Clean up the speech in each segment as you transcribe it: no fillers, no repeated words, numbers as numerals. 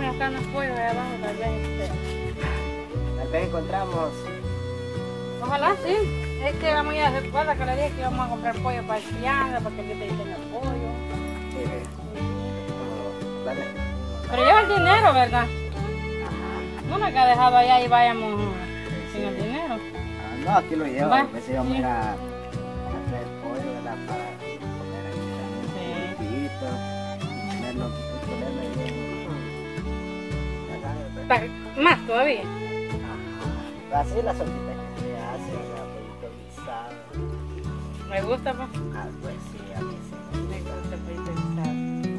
vamos acá en los pollos, allá abajo, tal vez encontramos. Ojalá sí. Es que vamos a ir a hacer cuadra que le dije que íbamos a comprar pollo para el fianza, para que el que tenga el pollo. Sí, dale. Pero lleva el dinero, ¿verdad? Ajá. No nos ha dejado allá y vayamos sin el dinero. Ah, no, aquí lo llevo. Va, A veces vamos a ir sí. a hacer pollo, ¿verdad? Para comer ahí también. Sí. Ponerlo bien. Más todavía. Ajá. Así la sopita que se hace, ¿verdad? Pollito guisado. Me gusta, pues. Ah, pues sí, a mí sí. Me gusta el pollito guisado.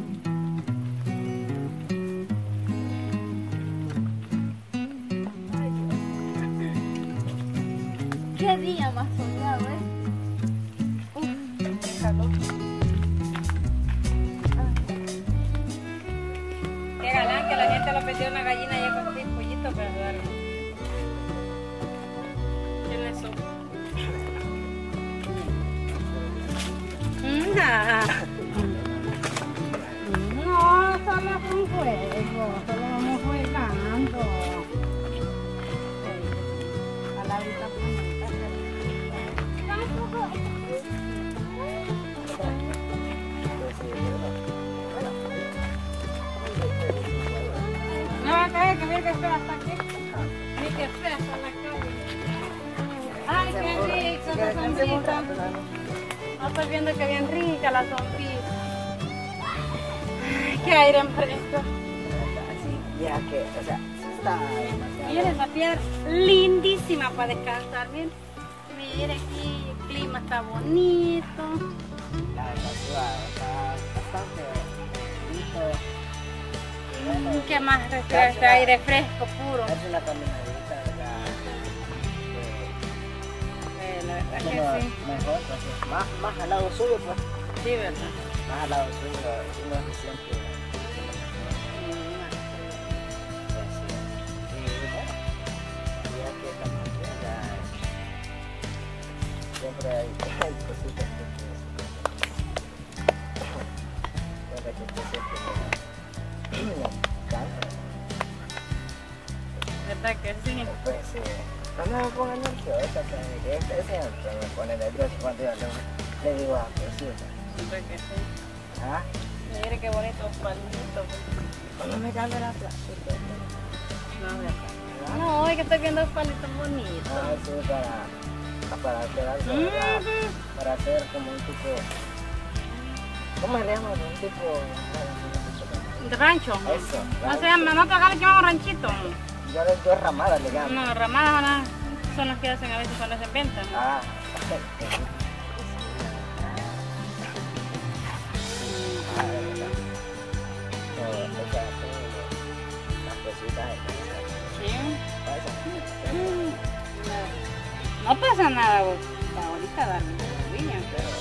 ¿Qué día más soleado, Qué calor. Qué galán que la gente lo pidió una gallina y yo con un pollito para darle. ¿Quién es eso? No, solo es un juego, solo vamos jugando. A la vida no va a caer, que mire que fea hasta aquí. Mire que fea hasta la calle. Ay, qué rico esa sombrita. No estoy viendo que bien rica la sombrita. Ay, qué aire fresco. Sí, ya que, o sea, sí está demasiado. Miren esa piedra lindísima para descansar. Miren aquí, el clima está bonito. La ciudad está bastante bonito. Qué más este aire fresco, puro. Es una caminadita, ¿verdad? La verdad Es que lo sí. mejor, pues, más al lado suyo, pues. Sí, ¿verdad? Más al lado suyo, uno se siente. Siempre hay cositas que me encantan. ¿Verdad que sí? Pues sí, no me pongan nerviosa, que este siempre me pone nervioso cuando yo le digo a cositas. ¿Verdad que sí? ¿Ah? Mire qué bonito palmito. No me cambia la plática. No, ¿verdad? No, es que estoy viendo palitos bonitos. Ah, sí, para hacer algo, ¿verdad? Para hacer como un tipo, ¿cómo se le llama? Un tipo, ¿De rancho? eso. No se llama, nosotros acá le llamamos ranchito. Yo ramadas le llamo. No, ramadas son las que hacen a veces cuando hacen venta, ¿no? Ah, No pasa nada, vos. Ahorita darme una viña.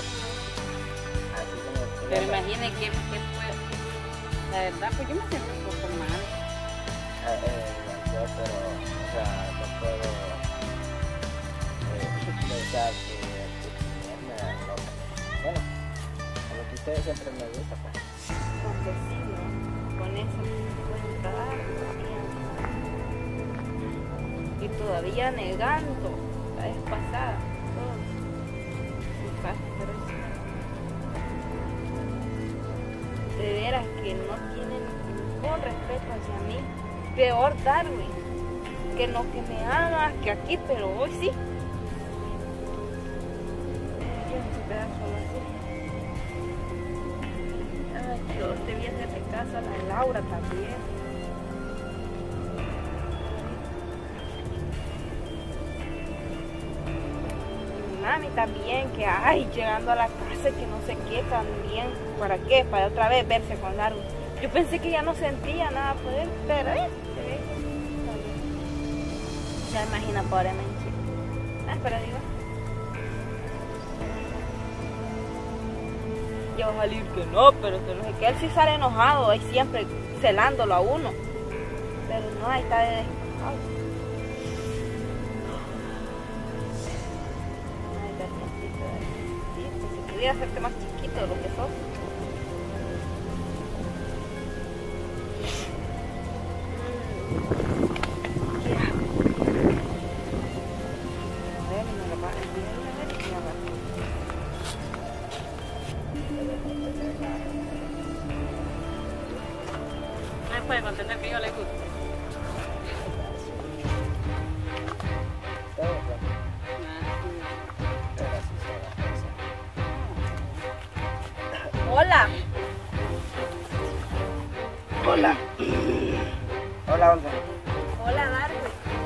Pero imaginen que puede. La verdad, pues yo me siento un poco mal. Yo, pero, o sea, no puedo pensar que me da loca. Bueno, a lo que ustedes siempre me gusta, pues. Porque sí, ¿no? Con eso pueden trabajar. Y todavía negando la vez pasada. Todo. Pero sí. De veras que no tienen ningún respeto hacia mí. Peor Darwin. Que no que me hagas, que aquí, pero hoy sí. Quiero quedar solo así. Ay, Dios, debía hacerle caso a la Laura también. Mi mami también, que ay, llegando a la casa que no sé qué también. ¿Para qué? Para otra vez verse con Darwin. Yo pensé que ya no sentía nada por él, pero se imagina pobremente. Ah, pero digo. Ya va a salir que no, pero que no sé que él sí sale enojado, ahí siempre celándolo a uno. Pero no, ahí está de despejado. Ay, Bertecito, si pudiera hacerte más chiquito de lo que sos. puede contener que yo le guste. Hola. Hola. Hola, Olga. Hola, Darwin.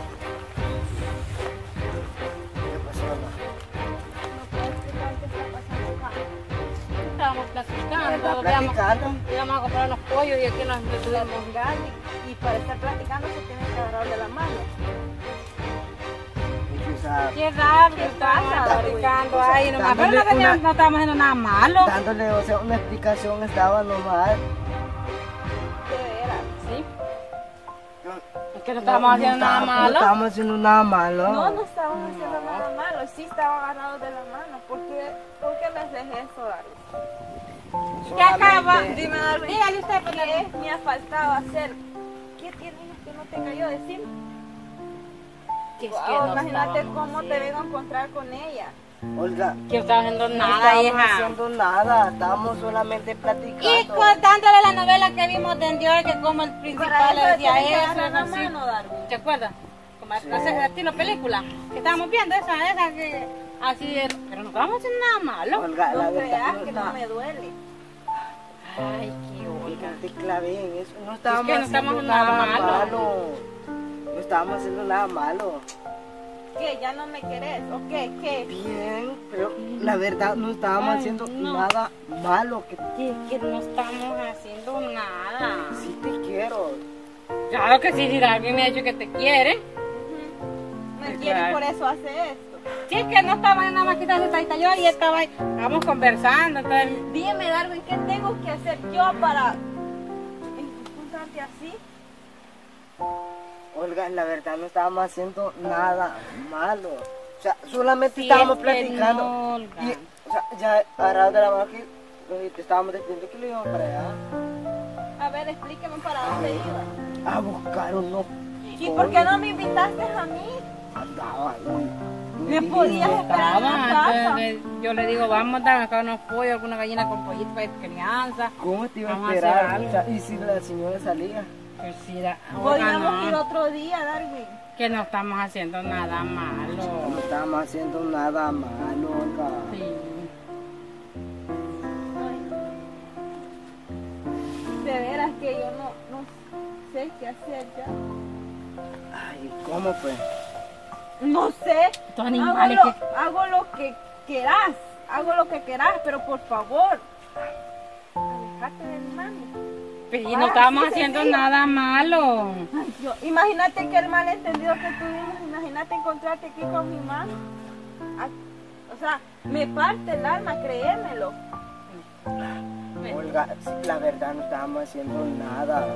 ¿Qué pasó, Olga? ¿No puedo explicar qué está pasando acá? Estábamos platicando, ¿Está platicando? íbamos a comprar unos pollos y aquí nos detuvimos. Y para estar platicando se tiene que agarrar de la mano. Y quizá Qué raro, ¿Qué estábamos pasa, platicando güey? ahí nomás. Pero Dándole una- no estábamos haciendo nada malo. dándole, o sea, una explicación estaba nomás. De veras. Sí. Es que no estábamos haciendo nada No malo. estábamos haciendo nada malo. No estábamos haciendo nada malo. Sí estaba agarrados de la mano. ¿Por qué me haces eso, Darwin? ¿Qué acaba? Dime, Darwin. Dígale usted, pues, ¿Qué me ha faltado hacer? ¿Qué tienes que no tenga yo? Decir. que es que Wow, no imagínate estábamos cómo te vengo a encontrar con ella. Olga, Que no estaba haciendo no nada, estábamos hija. haciendo nada. Estábamos solamente platicando. Y contándole la novela que vimos de Dios, que como el Para principal le eso decía tienes que eso, agarrar la así. mano, Darwin. ¿Te acuerdas? Como Sí. ese estilo película que estábamos viendo, esa que así es. Pero no estábamos haciendo nada malo. Olga, la No verdad. creas que no me duele. Ay, qué Olga, Olga. te clavé en eso. No estábamos no haciendo estamos nada nada malo. malo. No estábamos haciendo nada malo. ¿Qué? ¿Ya no me querés? ¿O qué? ¿Qué? Bien, pero la verdad no estábamos Ay, haciendo no. nada malo. Que no estamos haciendo nada. Sí te quiero. Claro que sí, si alguien me ha dicho que te quiere. Me Sí, quiere y claro. por eso hace esto. Sí, es que no estaba nada más quitando esta yo y estaba ahí, estábamos conversando. Entonces, Dime, Darwin, ¿qué tengo que hacer yo para encontrarte así? Olga, la verdad no estábamos haciendo nada malo. O sea, solamente sí, estábamos es que platicando. no, Olga. Y, o sea, ya agarrados de la mano aquí, te estábamos diciendo que lo íbamos para allá. A ver, explíqueme para dónde iba. A buscar unos. ¿Y por qué no me invitaste a mí? Andaba. Me podías esperar en la casa. Entonces, yo le digo, vamos a dar unos pollos, alguna gallina con pollito para crianza. ¿Cómo te iba a Vamos a hacer esperar? algo. O sea, y si la señora salía. Pues sí, Olga, Podríamos ir no, otro día, Darwin. que no estamos haciendo nada malo. No estábamos haciendo nada malo, Olga. Sí. De veras que yo no sé qué hacer ya. Ay, ¿cómo fue? No sé. Estos animales que... Hago lo que quieras. Hago lo que quieras, pero por favor. Alejate de mi mano. Pero y no estábamos sí, haciendo sencillo. nada malo. Ay, imagínate que el malentendido que tuvimos, imagínate encontrarte aquí con mi mano. O sea, me parte el alma, créemelo. Olga, sí, la verdad no estábamos haciendo nada.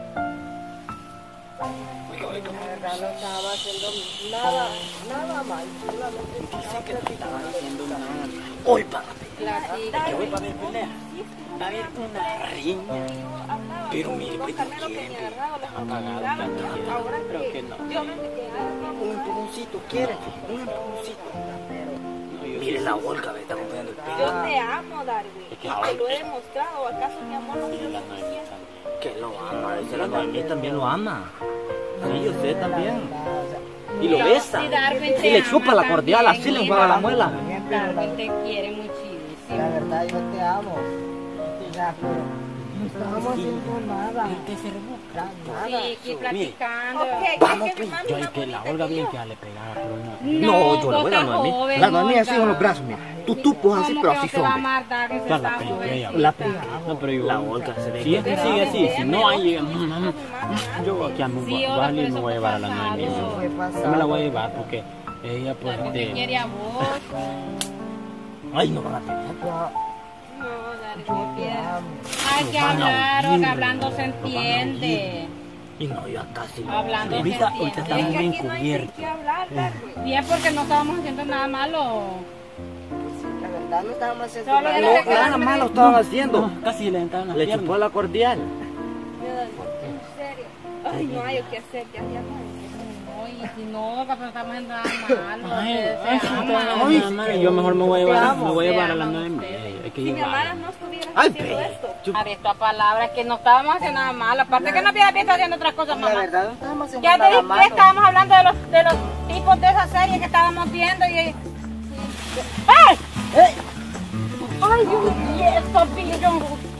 La verdad no estábamos haciendo nada mal. Solamente estábamos platicando. Hoy para Platica. hoy para ver pelea. Va a haber una riña. Pero mire, pues no quieren. Apagado, Ahora creo que no. yo me metí Un empujoncito, ¿quiere? Un empujoncito. Mire la Olga, me está acompañando el Yo pelo. te amo, Darwin. Y te lo he demostrado. ¿Acaso mi amor no es suficiente? Que lo ama, ese la Noemí también lo ama. Sí, yo sé también. Y lo besa. Sí, Darwin Y te le ama chupa la cordial, así también, le juega la hija. muela. Darwin te quiere La muchísimo. verdad yo te amo. Ya, pero no estábamos haciendo nada. Sí, aquí platicando. Ok, Vamos, que pues. mi mami Yo más hay que la bonita Olga que bien yo. que le pegara, pero no. No, yo le voy a dar vos a Noemí. estás joven, La Noemí así Olga. con los brazos, mira. Tú puedes así, ¿Cómo pero que así no te va a son. amar, Darwin, si La está pelea, jovencita? la pelea. No, pero yo. La Olga se ve. Si este sigue así, si no hay. Yo aquí a mi Sí, Olga, Wally pero me eso voy a llevar a la fue Noemí. pasado. Fue pasado. Yo me la voy a llevar porque ella pues Darwin te quiere a vos. Ay, no van a tener. No, Darwin te quiere. amo. Hay que Nos van a hablar, oír, Olga, hablando se nos van a entiende. Y no, yo casi. Hablando Ahorita se entiende. estamos Es que bien aquí no hay de cubiertos. qué hablar, Darwin. Bien, porque no estábamos haciendo nada malo. La verdad no estábamos haciendo Solo nada. era No, que- nada malo estaban haciendo. Casi le entraron las piernas. Le chupó la cordial. Mira, Darwin, en serio. Ay, no hay que hacer, ya no hay. No, y si no, Olga, pero estamos haciendo nada malo. Ay, Se ay, aman. ay, yo mejor me voy a llevar, Te amo. me voy a llevar a la Se aman Noemí. ustedes. Hay que Si mi llevar. hermana no estuviera Ay, haciendo pe. esto. Yo- A ver, esta palabra es que no estábamos haciendo nada malo. Aparte que no había visto haciendo otras cosas, La mamá. verdad, no estábamos haciendo Ya te nada dije que malo. estábamos hablando de los tipos de esa serie que estábamos viendo y... ¡Ay! ¡Ay, Dios mío! ¡Esto, Billy!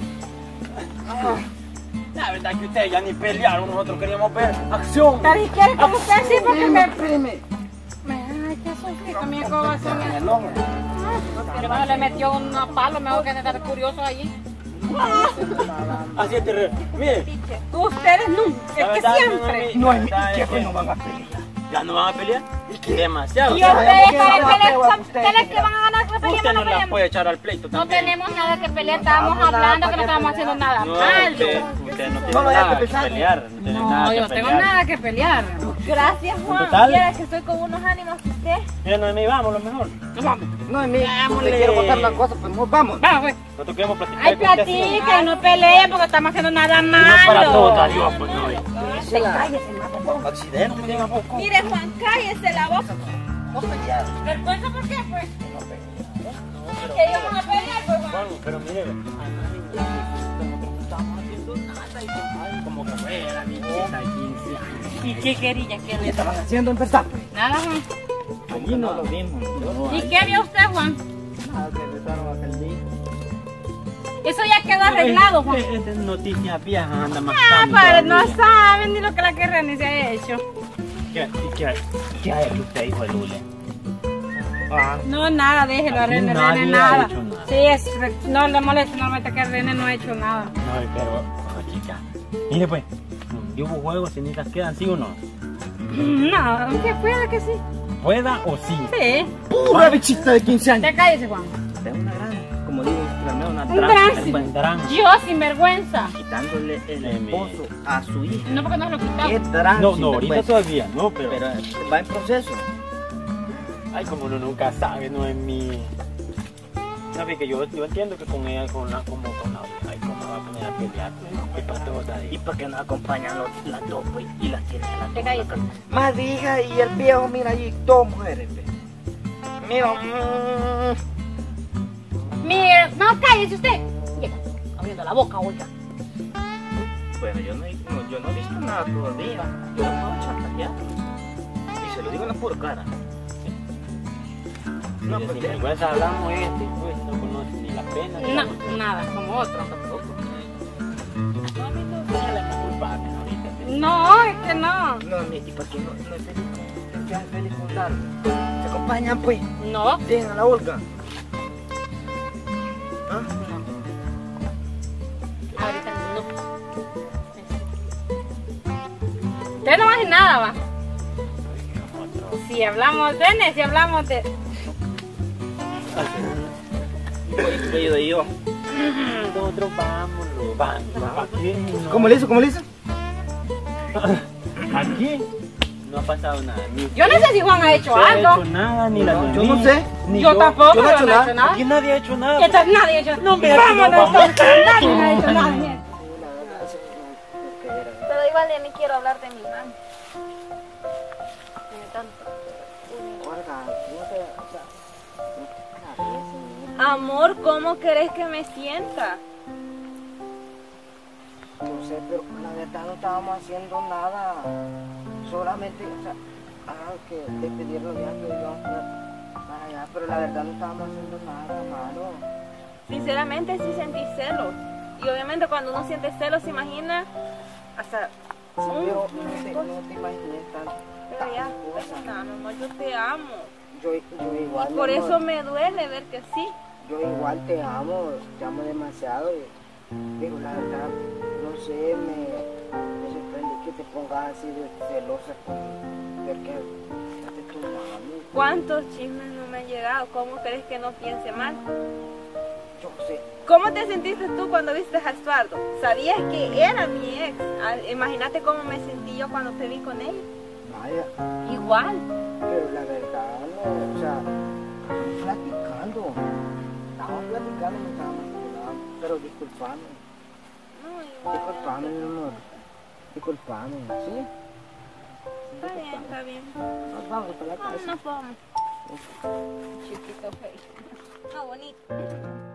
La verdad que ustedes ya ni pelearon, nosotros queríamos ver acción. Pero si quieres como usted sí, porque me... Espérame. Ay, qué susto, también cómo va a ser. El ojo. Mi hermano le metió un palo, mejor que estar curioso allí. Así es terrible. Mire, Ustedes nunca, es la que verdad, siempre. no es mi jefe, no van a pelear. ¿Ya no van a pelear? Demasiado. Y ustedes Sabemos para que no pelear, va a son usted, ustedes que van a ganar, que Usted peleemos, no no la peleemos. puede echar al pleito No también. tenemos nada que pelear, estábamos hablando que no estábamos haciendo nada No, malo. usted no tiene No vaya a nada que empezar. pelear. No tiene nada No, que yo no tengo pelear. nada que pelear. Gracias, Juan. total. Quiera que estoy con unos ánimos que usted. Mira, Noemí, vamos, lo mejor. No, es mí. Vámonos. Te quiero contar una cosa, pues nos vamos. Vamos, pues. Nosotros queremos platicar. Ay, con usted así. platica, no peleen porque estamos haciendo nada No es para todos, malo. adiós, pues no. Accidente, tenga poco. Mire, Juan, cállese la boca. ¿Vergüenza por qué, pues? Que íbamos a pelear, pues, Juan. Bueno, pero mire, nosotros no estábamos haciendo nada y como que fuera mi chica de 15 años. ¿Y qué quería que ¿Qué le estaban haciendo en verdad, pues? Nada, Juan. Allí no lo mismo. ¿Y qué vio usted, Juan? Ah, que besaron aquel día. Eso ya quedó arreglado, Juan. Esta es noticia vieja, anda más Ah, padre, no saben ni lo que la guerra ni se ha hecho. ¿Qué ha hecho usted, hijo de Lule? Ah, No, nada, déjelo, a Aquí René, nadie René, ha nada. hecho nada. Sí, no le molesta normalmente que René no ha hecho nada. no, pero, chica. Mire pues, yo hubo juegos, cenitas quedan, ¿sí o no? No, que puede que sí. ¿Pueda o sí? Sí. Pura bichita de 15 años. Te cállese, Juan. Es una gran, como digo, una Un gran, trance. El buen drán. Yo, sin vergüenza. quitándole el esposo a su hija. No porque nos lo Qué quitamos. gran No, no, ahorita sinvergüenza. todavía, no, pero... Pero va en proceso. Ay, como uno nunca sabe, no es mi... No, que yo entiendo que con ella, como con la otra, ay, cómo va a poner a pelear, pues, y para todos ahí. ¿Y por qué nos acompañan las dos, pues? Y las tienen a las Te dos. cállese. Más hija y el viejo, mira allí, dos mujeres, pues. Mira, Mire, no, cállese usted. Llega, abriendo la boca, oiga. Bueno, yo no he visto nada todavía. Yo no puedo chantajear. Y se lo digo en la pura cara. No, pues, sin vergüenza hablamos pues no conoce ni la pena. ni la- No, nada, como otro. Tampoco. No, a mí no se la culpable ahorita. No, es que no. No, ¿y para qué no es feliz? ¿Qué es feliz con Largo? ¿Se acompañan, pues? No. Dejen a la Olga. ¿Ah? Ahorita no. Usted no hace nada, va. Si hablamos de si hablamos de... Y yo. Nosotros vamos. Aquí no. ¿Cómo le hizo? ¿Cómo le hizo? Aquí no ha pasado nada. Ni Yo no sé si Juan ha hecho usted ha algo. hecho nada, ni la No, yo Noemí, no sé. ni Yo tampoco, yo no he yo hecho no he nada. hecho nada. Aquí nadie ha hecho nada. Y entonces nadie ha hecho nada. No, mira, Vámonos, no, vamos. entonces, nadie ha hecho nada. Mira. Pero igual de mí quiero hablar de mi mamá. Tiene tanto. Amor, ¿cómo querés que me sienta? No sé, pero la verdad no estábamos haciendo nada. Solamente, o sea, que despedirlo ya, que íbamos para allá, pero la verdad no estábamos haciendo nada malo. Sinceramente sí sentí celos. Y obviamente cuando uno siente celos se imagina hasta... Sí, pero no te imaginé tanto. Pero ya, nada, mamá, yo te amo. Yo igual. Por mi eso amor, me duele ver que sí. yo igual te amo demasiado. Digo, la verdad, no sé, me sorprende que te pongas así de celosa porque fíjate tu mami. ¿Cuántos chismes no me han llegado? ¿Cómo crees que no piense mal? Yo sé, ¿Cómo te sentiste tú cuando viste a Estuardo? ¿Sabías que era mi ex? Imagínate cómo me sentí yo cuando te vi con ella. vaya, Igual. pero la verdad, no, o sea, estamos platicando, no estábamos hablando, pero disculpame, No, disculpame, mi amor, disculpame, ¿sí? está bien, está bien. Nos vamos para la No, casa. nos vamos. Chiquito feo. No, bonito.